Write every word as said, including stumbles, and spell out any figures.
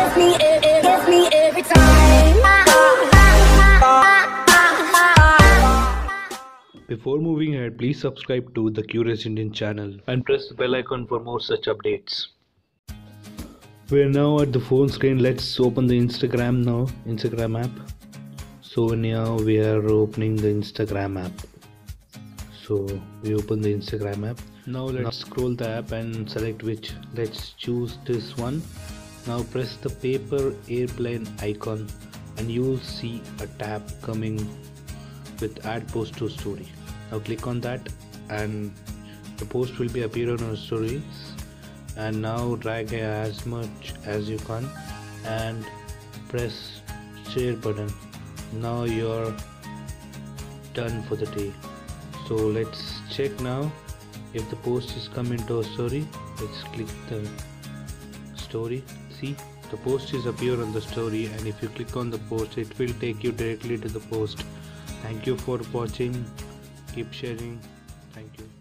gets me, it, it gets me every time. Before moving ahead, please subscribe to the Curious Indian channel and press the bell icon for more such updates. We are now at the phone screen. Let's open the Instagram now, Instagram app. So now we are opening the Instagram app. So we open the Instagram app. Now let's now scroll the app and select which. Let's choose this one. Now press the paper airplane icon and you'll see a tab coming with add post to story. Now click on that and the post will be appear on your stories, and now drag as much as you can and press share button. Now you're done for the day. So let's check now if the post is come into a story. Let's click the story. See, the post is appear on the story, and if you click on the post it will take you directly to the post. Thank you for watching. Keep sharing. Thank you.